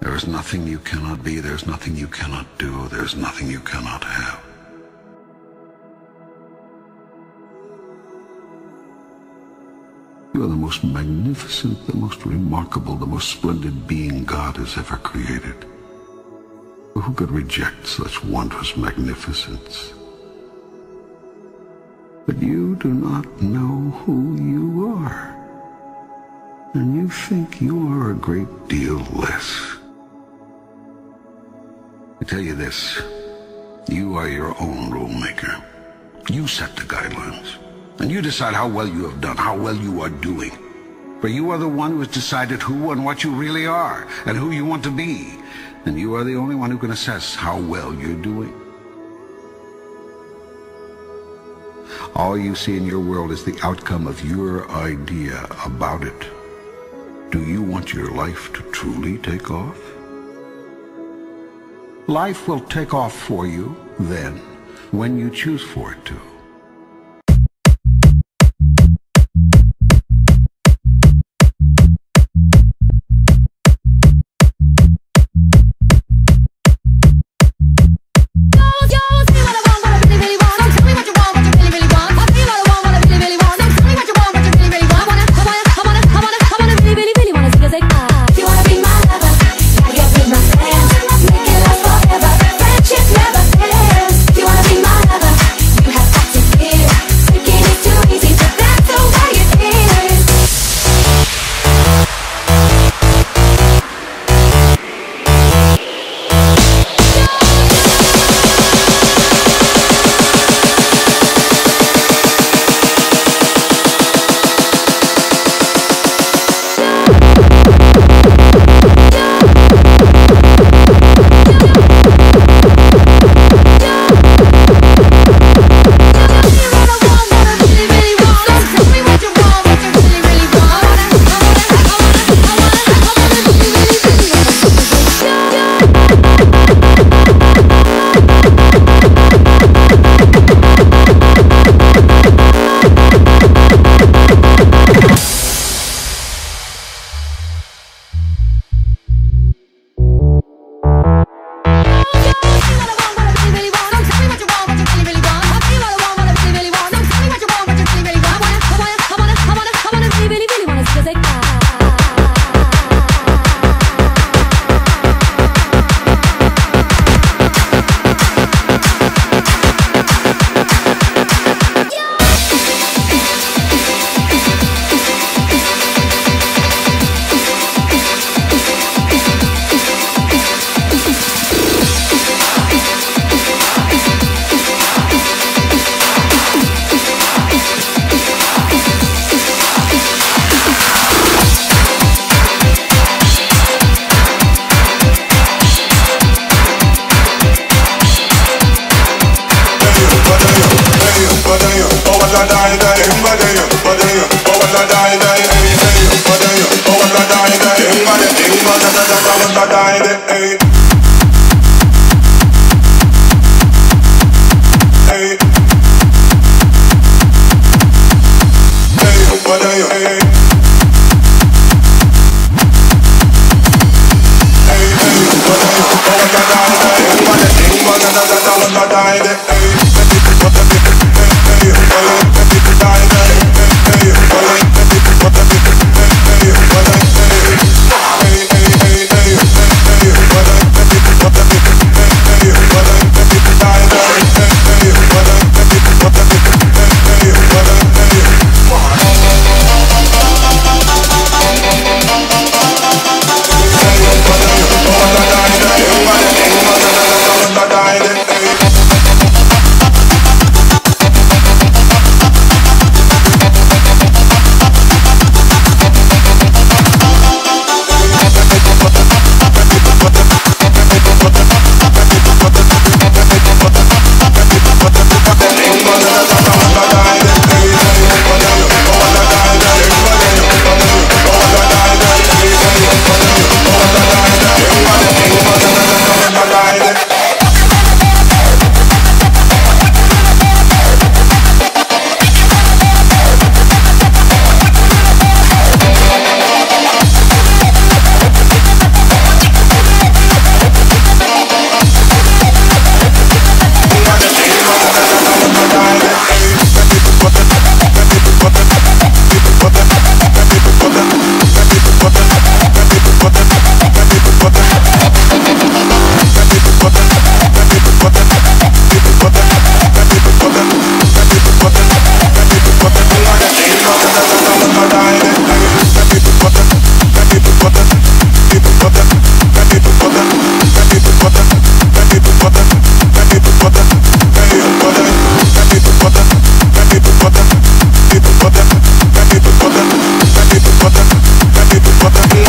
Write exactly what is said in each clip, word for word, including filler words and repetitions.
There is nothing you cannot be, there's nothing you cannot do, there's nothing you cannot have. You are the most magnificent, the most remarkable, the most splendid being God has ever created. Who could reject such wondrous magnificence? But you do not know who you are, and you think you are a great deal less. I tell you this, you are your own rule maker. You set the guidelines, and you decide how well you have done, how well you are doing. For you are the one who has decided who and what you really are, and who you want to be. And you are the only one who can assess how well you're doing. All you see in your world is the outcome of your idea about it. Do you want your life to truly take off? Life will take off for you then, when you choose for it to. You have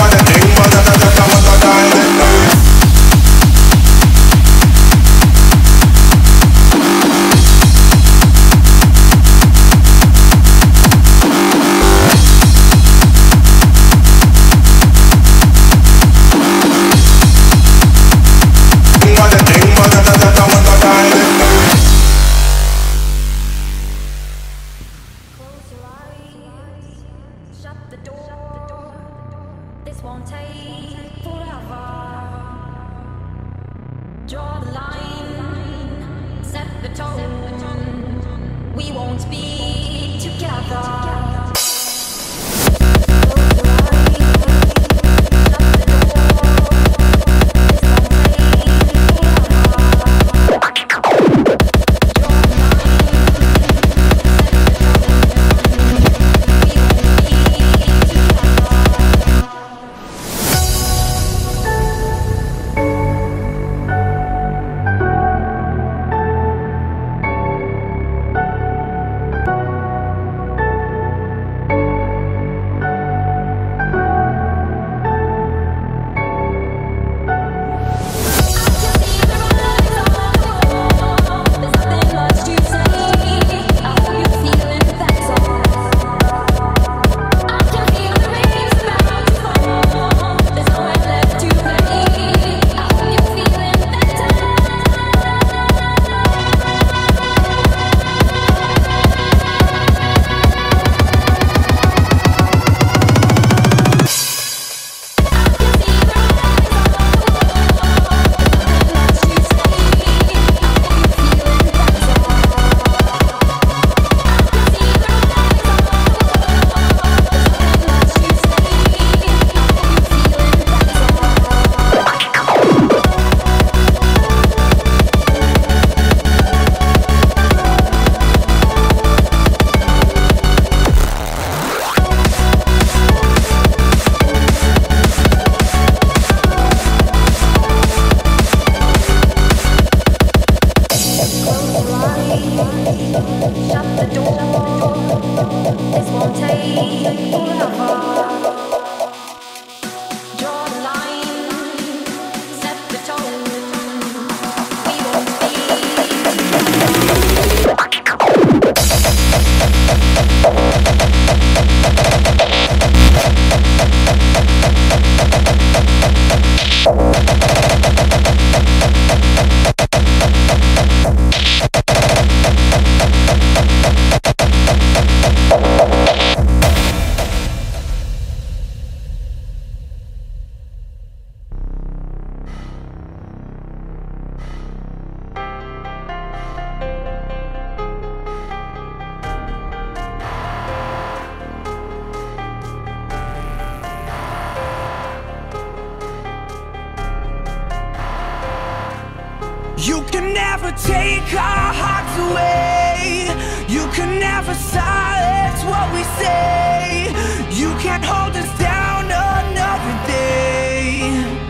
You can never take our hearts away. You can never silence what we say. You can't hold us down another day.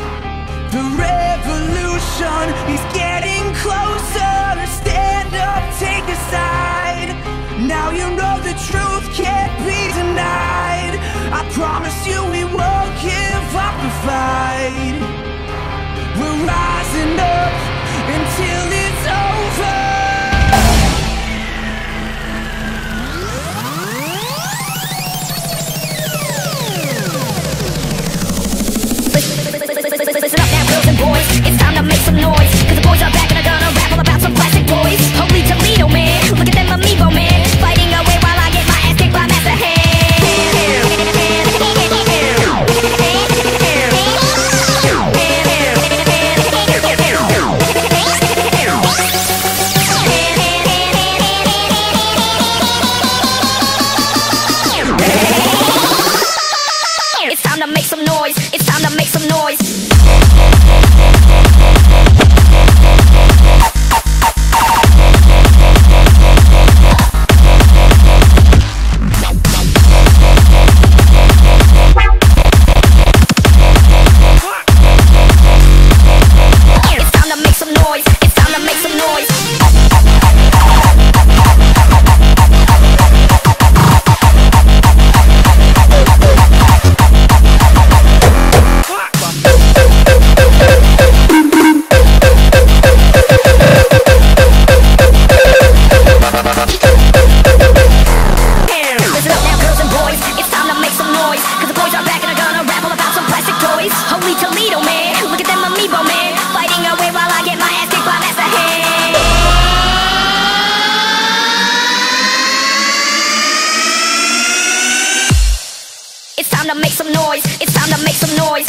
The revolution is getting closer. Stand up, take a side. Now you know the truth can't be denied. I promise you we won't give up the fight. We're rising up until it's over. Listen up now, girls and boys, it's time to make some noise. Cause the boys are back and are gonna rap all about some classic boys. Holy Toledo, man, look at them amiibo, man, fighting away while I get my ass kicked by Master Hand. It's time to make some noise. It's time to make some noise. It's time to make some noise. It's time to make some noise.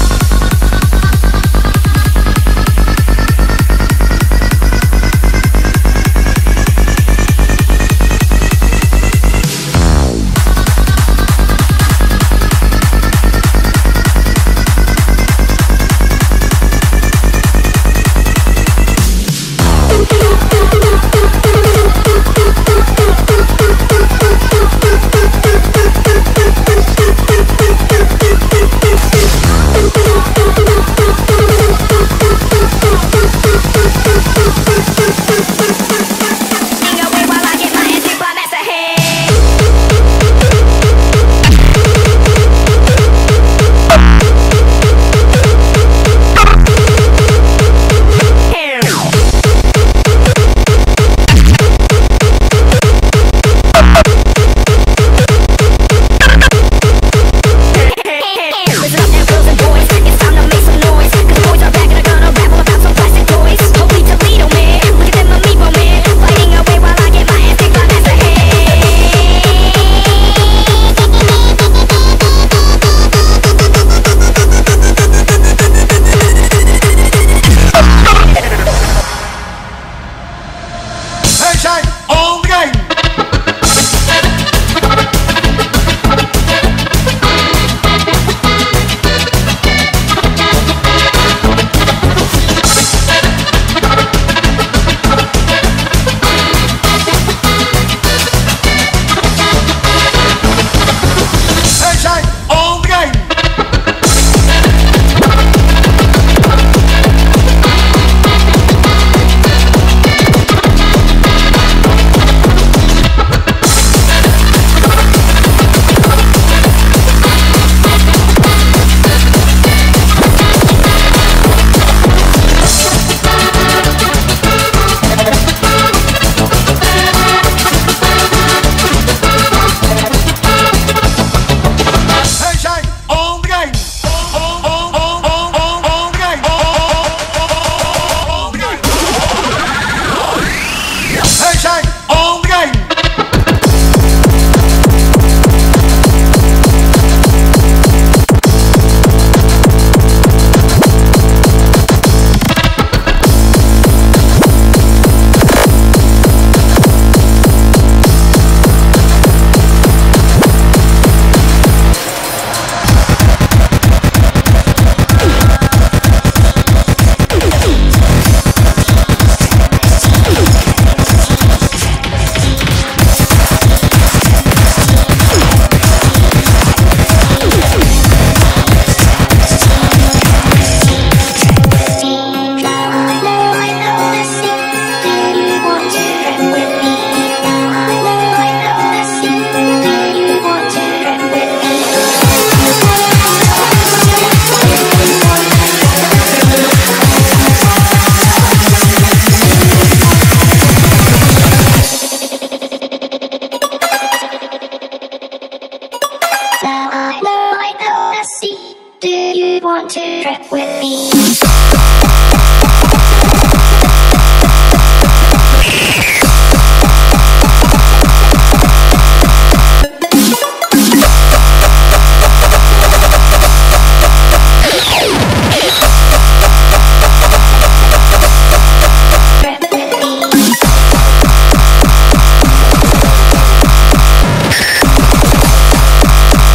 Want to trip with me?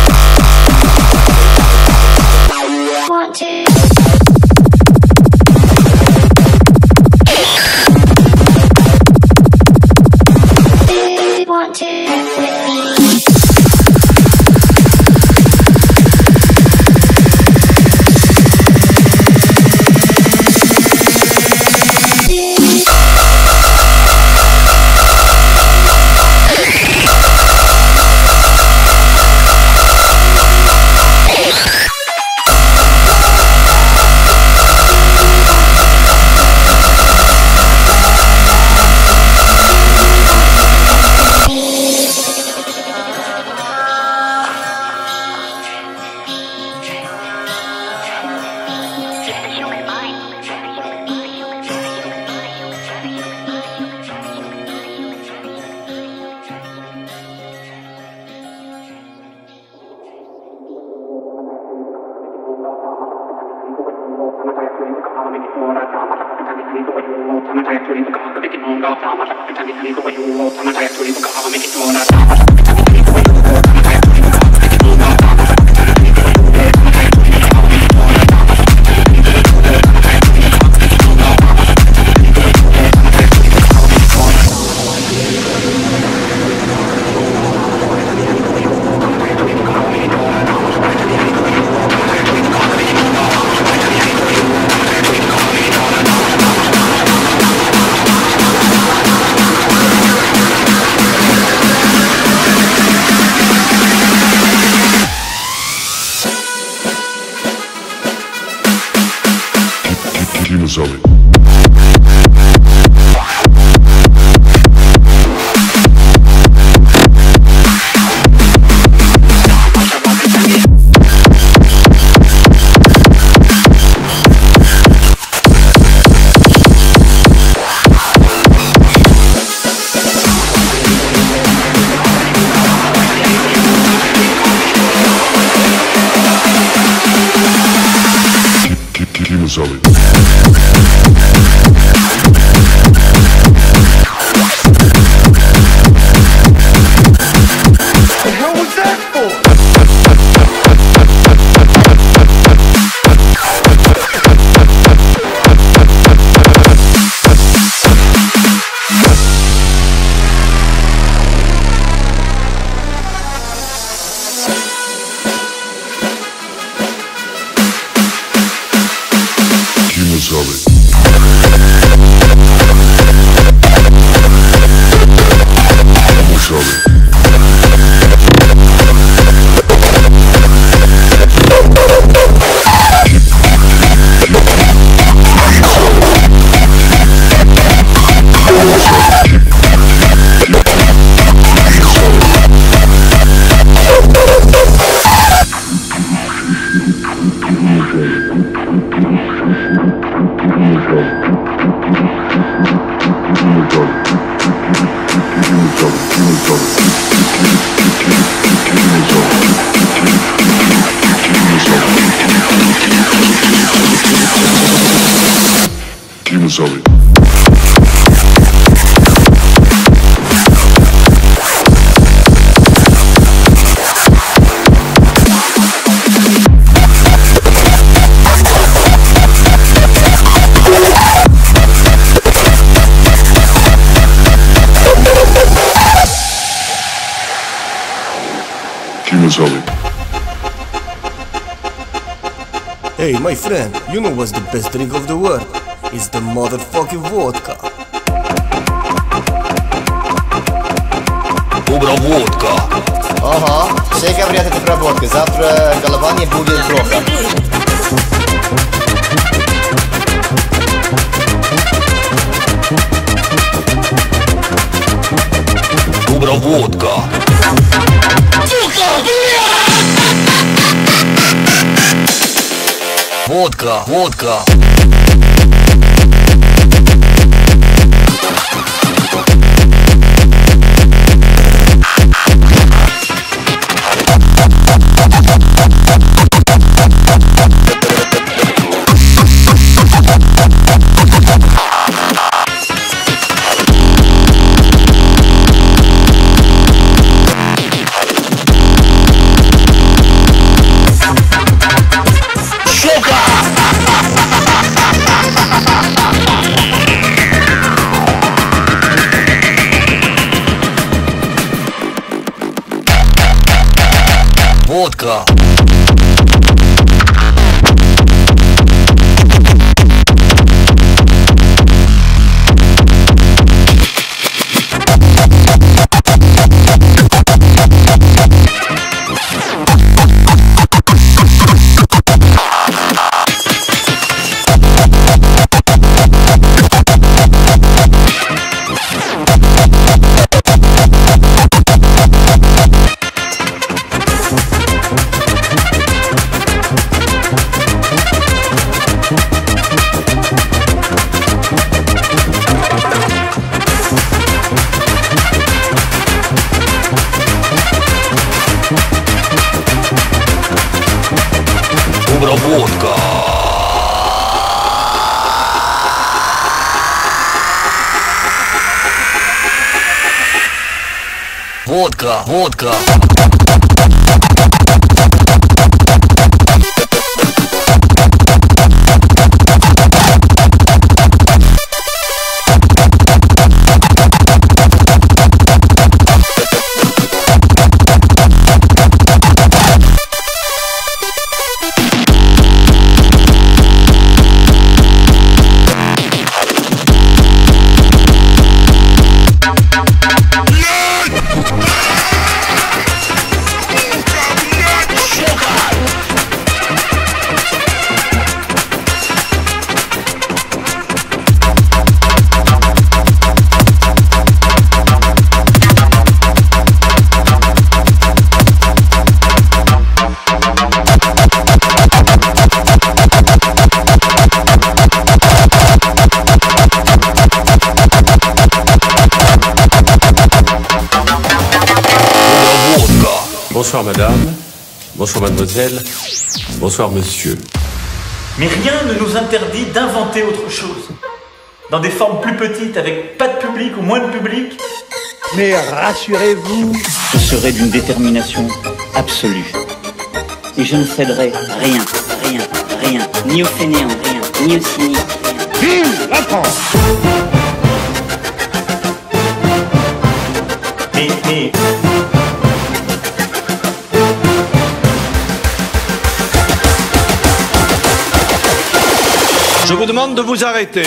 Want to Zoe. Zoe. Zoe. Zoe. Hey, my friend, you know what's the best drink of the world? It's the motherfucking vodka. Добра водка. Ага, все говорят это про водку. Завтра голова не будет плохо. Добра водка. Водка, водка. Водка. Добра водка. водка, водка. Bonsoir madame, bonsoir mademoiselle, bonsoir monsieur. Mais rien ne nous interdit d'inventer autre chose. Dans des formes plus petites, avec pas de public ou moins de public. Mais rassurez-vous, je serai d'une détermination absolue. Et je ne céderai rien, rien, rien, ni aux fainéants, rien, ni aux cyniques, rien. Vive la France! Mais, mais... Je vous demande de vous arrêter.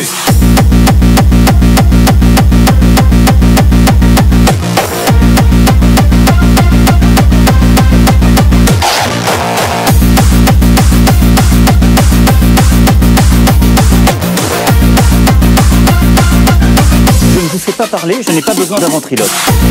Je ne vous fais pas parler, je n'ai pas besoin d'un ventriloque.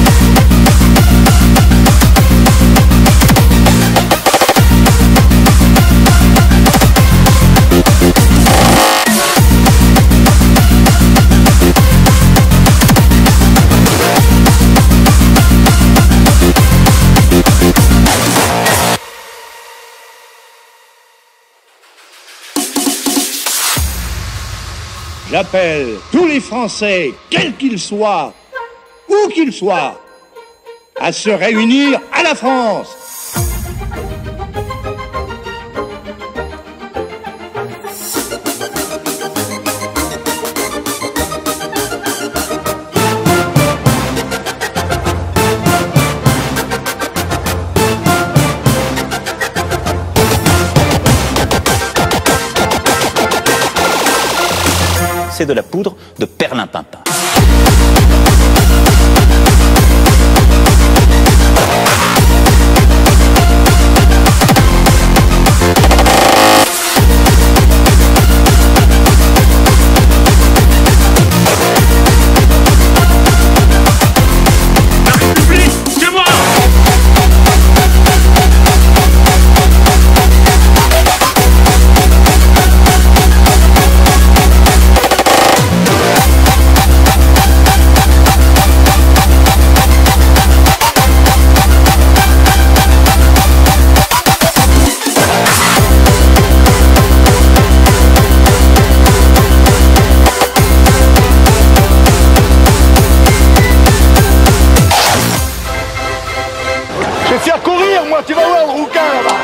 J'appelle tous les Français, quels qu'ils soient, où qu'ils soient, à se réunir à la France. C'est de la poudre de perlimpinpin. Je vais te faire courir, moi, tu vas voir le rouquin là-bas.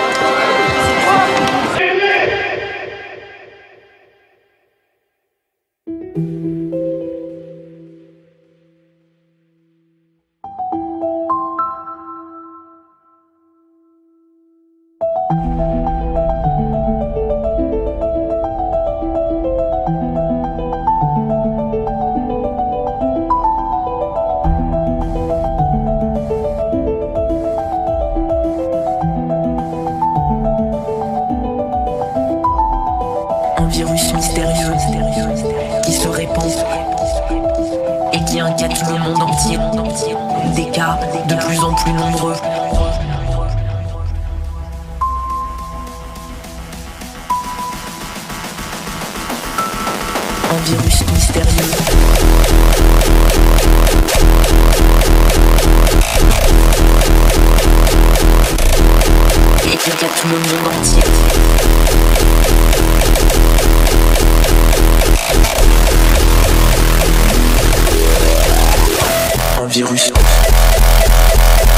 Un virus mystérieux qui se répand et qui inquiète le monde entier. Des cas de plus en plus nombreux. Un virus mystérieux et qui inquiète le monde entier. Un virus.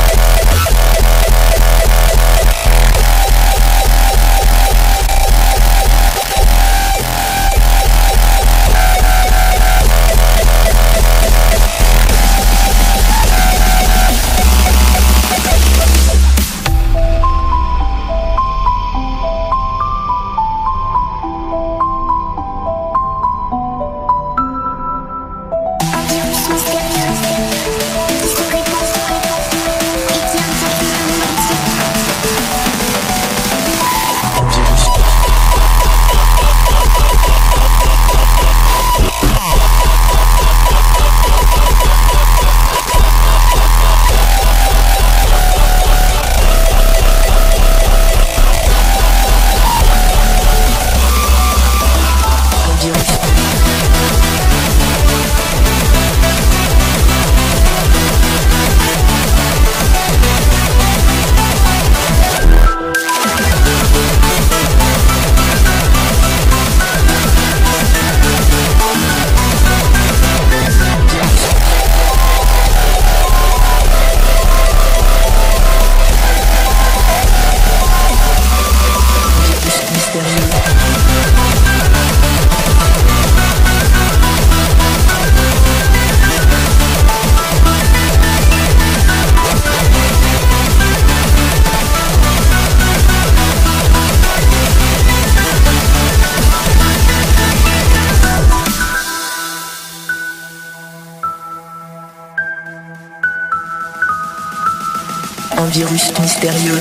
virus mystérieux.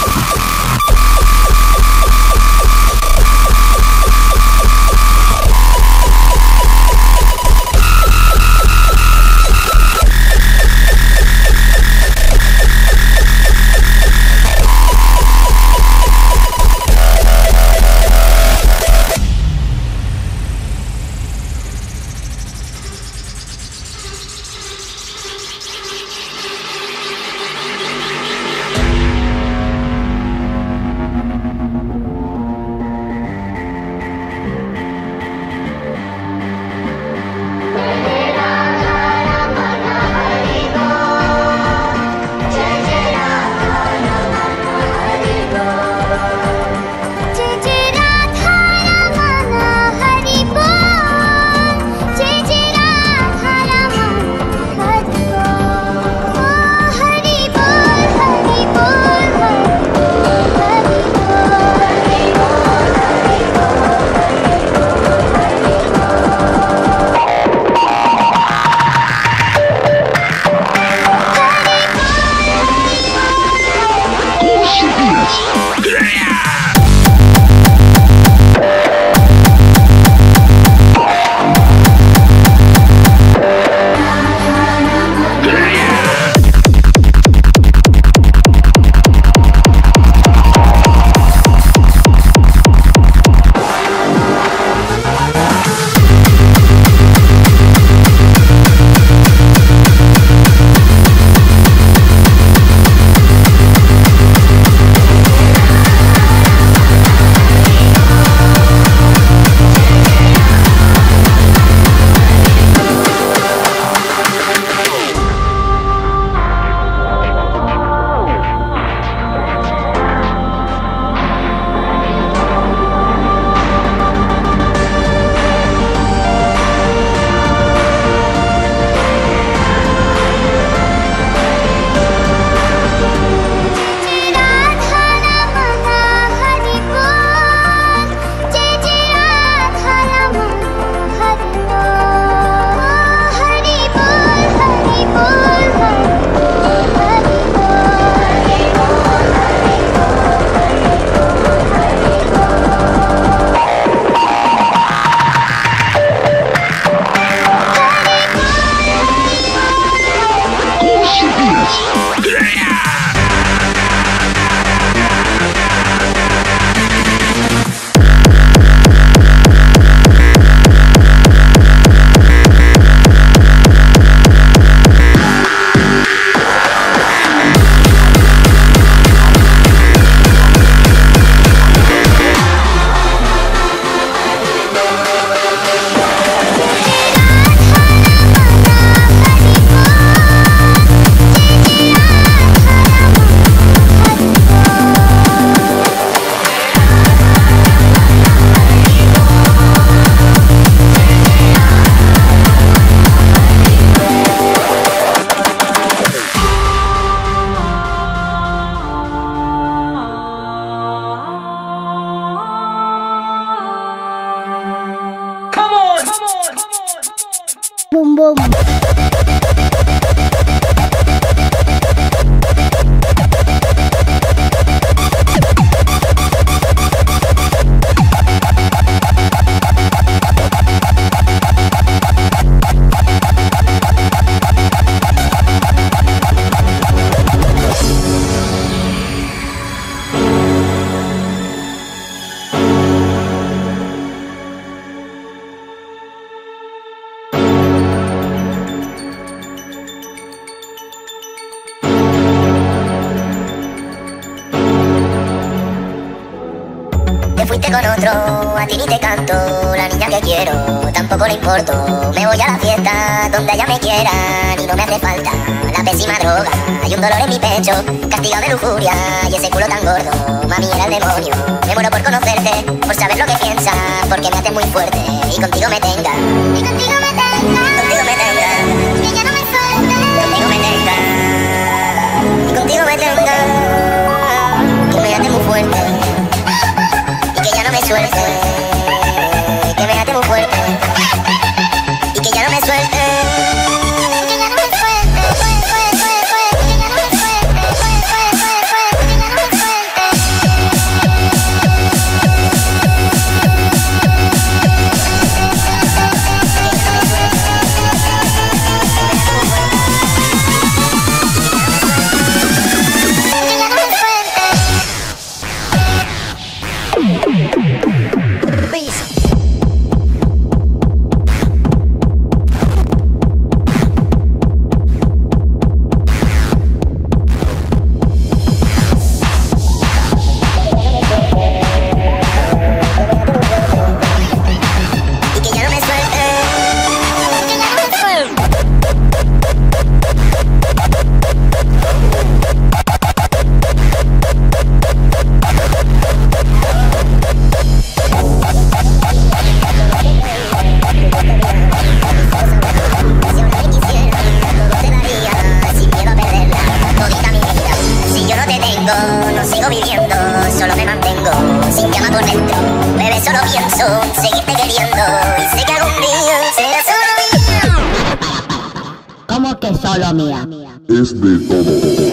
Boom boom. Te fuiste con otro, a ti ni te canto, la niña que quiero, tampoco le importo. Me voy a la fiesta, donde ella me quiera, y no me hace falta la pésima droga. Hay un dolor en mi pecho, castigado de lujuria, y ese culo tan gordo, mami era el demonio. Me muero por conocerte, por saber lo que piensas, porque me haces muy fuerte, y contigo me tenga. Y contigo me tenga, contigo me tenga, y que ya no me suelte. Contigo me tenga, y contigo me tenga, que me haces muy fuerte. Me suelte, que me ate muy fuerte y que ya no me suelte, que ya no me suelte, que ya no me suelte, que ya no me suelte. Colombia. Es de todo.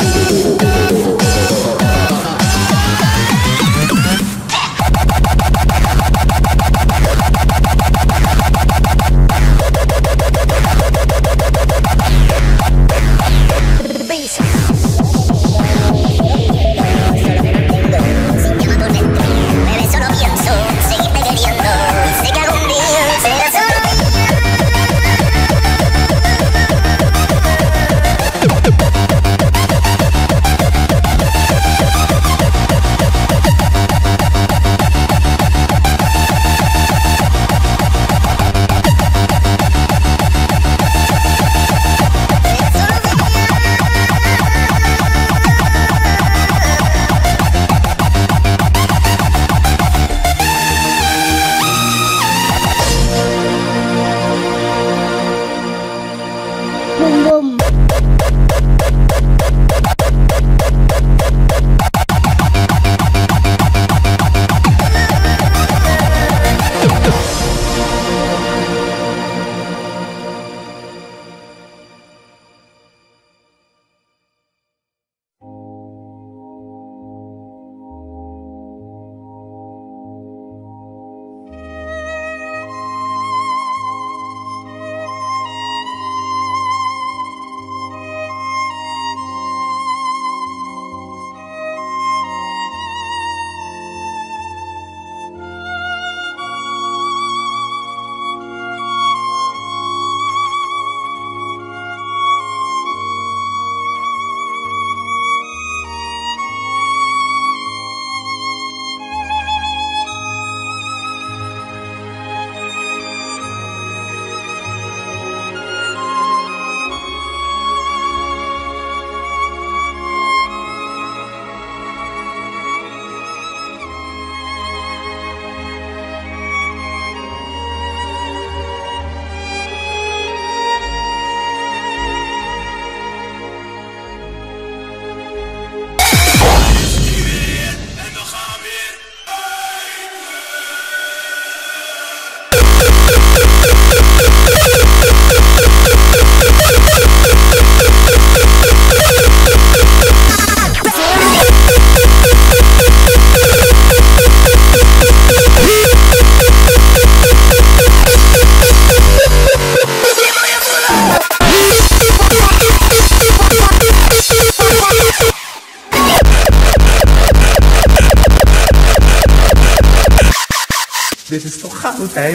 Dit is toch goud, hè?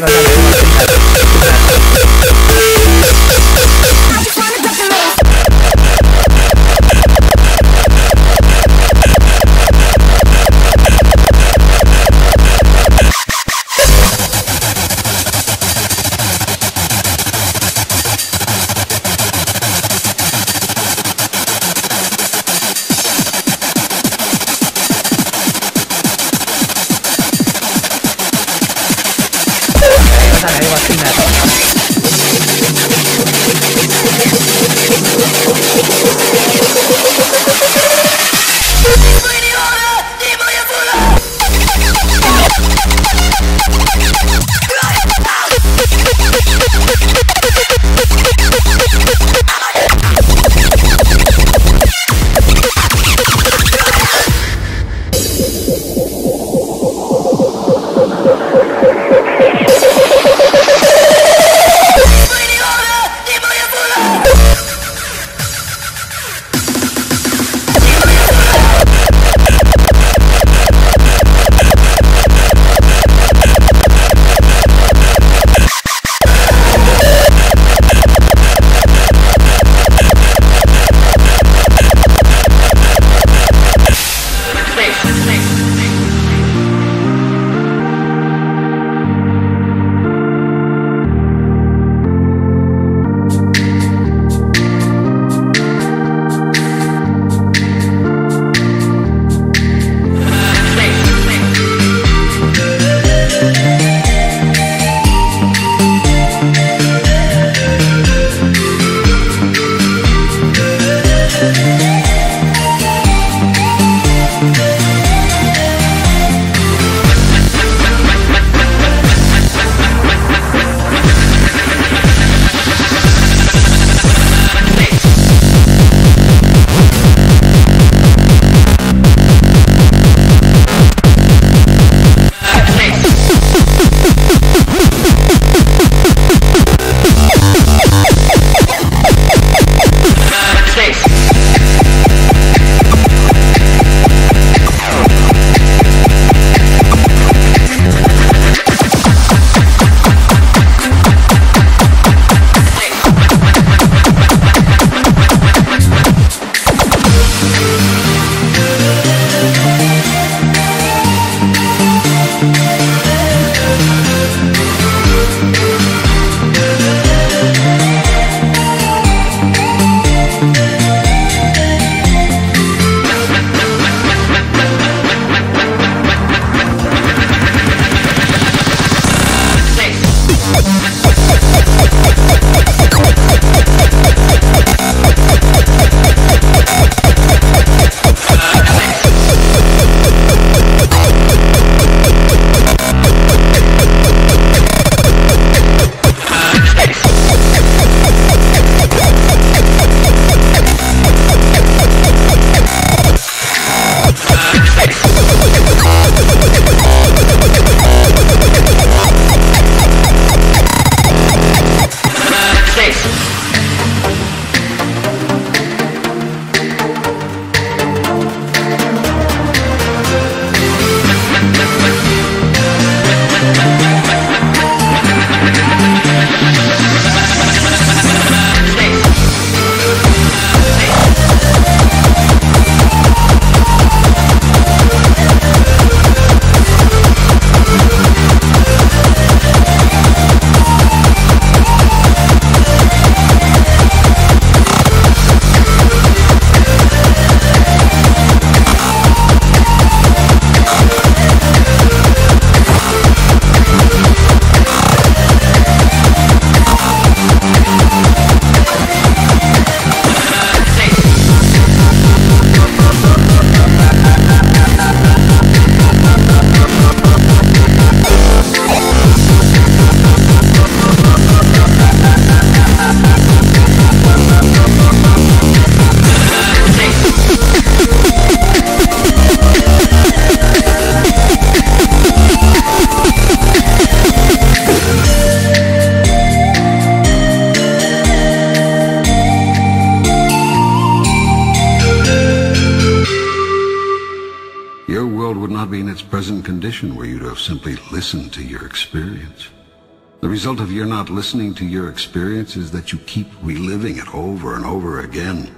situation were you to have simply listened to your experience. The result of your not listening to your experience is that you keep reliving it over and over again.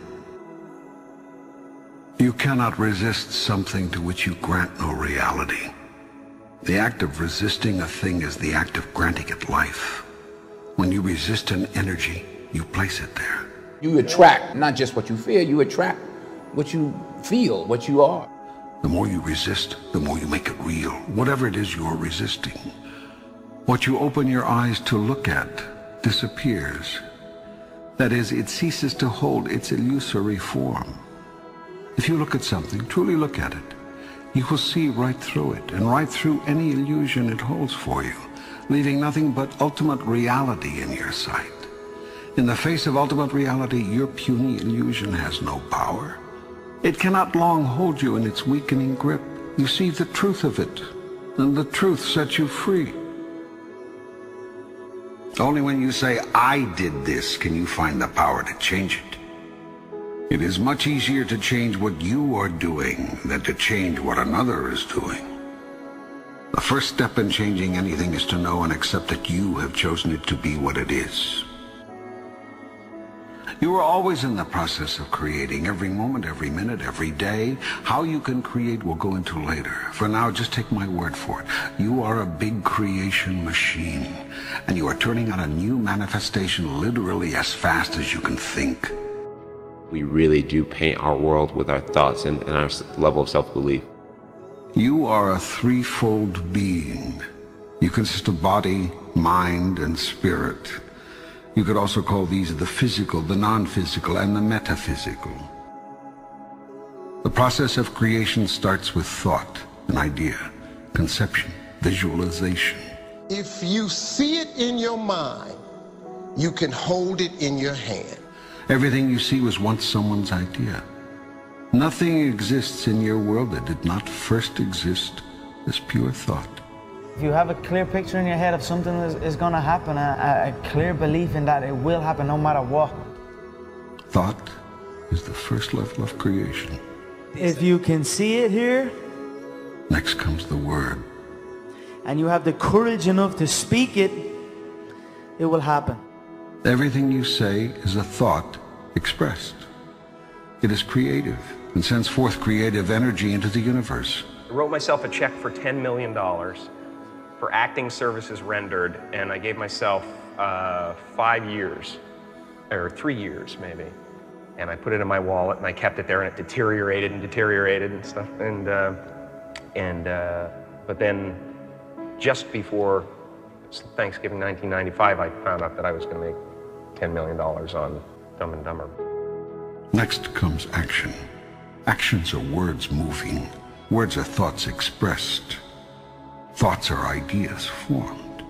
You cannot resist something to which you grant no reality. The act of resisting a thing is the act of granting it life. When you resist an energy, you place it there. You attract not just what you feel, you attract what you feel, what you are. The more you resist, the more you make it real, whatever it is you're resisting. What you open your eyes to look at disappears. That is, it ceases to hold its illusory form. If you look at something, truly look at it, you will see right through it, and right through any illusion it holds for you, leaving nothing but ultimate reality in your sight. In the face of ultimate reality, your puny illusion has no power. It cannot long hold you in its weakening grip. You see the truth of it, and the truth sets you free. Only when you say, I did this, can you find the power to change it. It is much easier to change what you are doing than to change what another is doing. The first step in changing anything is to know and accept that you have chosen it to be what it is. You are always in the process of creating, every moment, every minute, every day. How you can create we'll go into later. For now, just take my word for it. You are a big creation machine, and you are turning out a new manifestation literally as fast as you can think. We really do paint our world with our thoughts and, and our level of self-belief. You are a threefold being. You consist of body, mind, and spirit. You could also call these the physical, the non-physical, and the metaphysical. The process of creation starts with thought, an idea, conception, visualization. If you see it in your mind, you can hold it in your hand. Everything you see was once someone's idea. Nothing exists in your world that did not first exist as pure thought. If you have a clear picture in your head of something that is going to happen, a, a clear belief in that it will happen no matter what. Thought is the first level of creation. If you can see it here, next comes the word. And you have the courage enough to speak it, it will happen. Everything you say is a thought expressed. It is creative and sends forth creative energy into the universe. I wrote myself a check for ten million dollars for acting services rendered, and I gave myself uh, five years, or three years maybe. And I put it in my wallet, and I kept it there, and it deteriorated and deteriorated and stuff. And, uh, and uh, but then, just before Thanksgiving nineteen ninety-five, I found out that I was going to make ten million dollars on Dumb and Dumber. Next comes action. Actions are words moving. Words are thoughts expressed. Thoughts are ideas formed.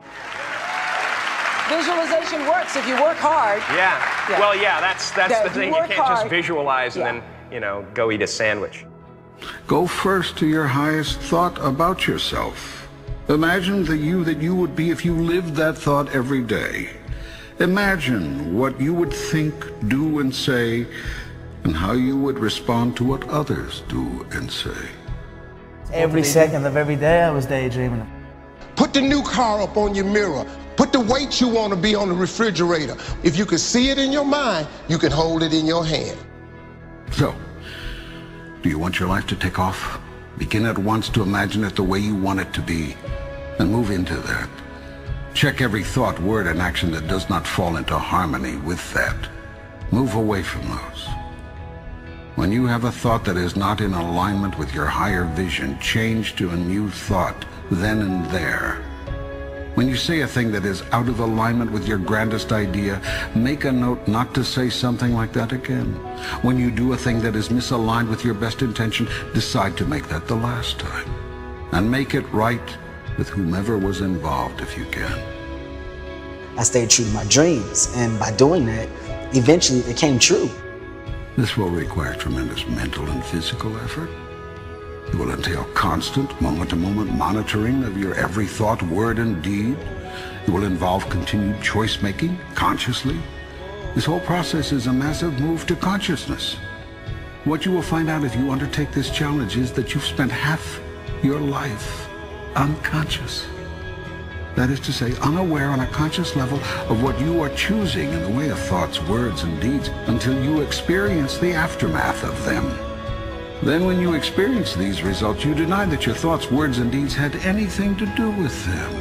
Visualization works if you work hard. Yeah. yeah. Well, yeah, that's that's yeah, the thing. You, you can't hard. just visualize yeah. and then, you know, go eat a sandwich. Go first to your highest thought about yourself. Imagine the you that you would be if you lived that thought every day. Imagine what you would think, do, and say, and how you would respond to what others do and say. Every second of every day I was daydreaming. Put the new car up on your mirror. Put the weight you want to be on the refrigerator. If you can see it in your mind, you can hold it in your hand. So, do you want your life to take off? Begin at once to imagine it the way you want it to be, and move into that. Check every thought, word, and action that does not fall into harmony with that. Move away from those. When you have a thought that is not in alignment with your higher vision, change to a new thought, then and there. When you say a thing that is out of alignment with your grandest idea, make a note not to say something like that again. When you do a thing that is misaligned with your best intention, decide to make that the last time. And make it right with whomever was involved if you can. I stayed true to my dreams, and by doing that, eventually it came true. This will require tremendous mental and physical effort. It will entail constant, moment-to-moment monitoring of your every thought, word, and deed. It will involve continued choice-making, consciously. This whole process is a massive move to consciousness. What you will find out if you undertake this challenge is that you've spent half your life unconscious. That is to say, unaware on a conscious level of what you are choosing in the way of thoughts, words, and deeds until you experience the aftermath of them. Then when you experience these results, you deny that your thoughts, words, and deeds had anything to do with them.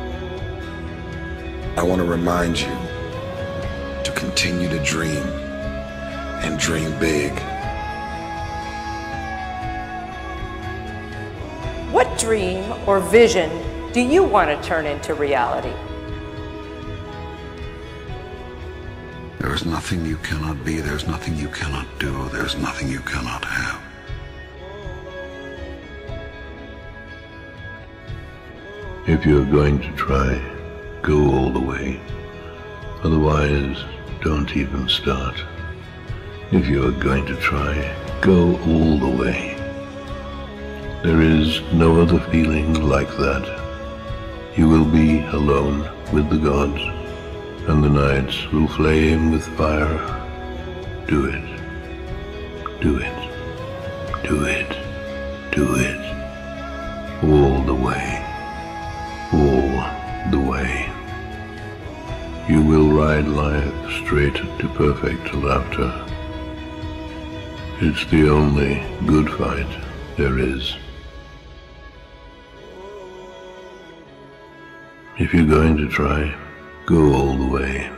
I want to remind you to continue to dream and dream big. What dream or vision do you want to turn into reality? There is nothing you cannot be, there's nothing you cannot do, there's nothing you cannot have. If you're going to try, go all the way. Otherwise, don't even start. If you're going to try, go all the way. There is no other feeling like that. You will be alone with the gods, and the nights will flame with fire. Do it. Do it. Do it. Do it. All the way. All the way. You will ride life straight to perfect laughter. It's the only good fight there is. If you're going to try, go all the way.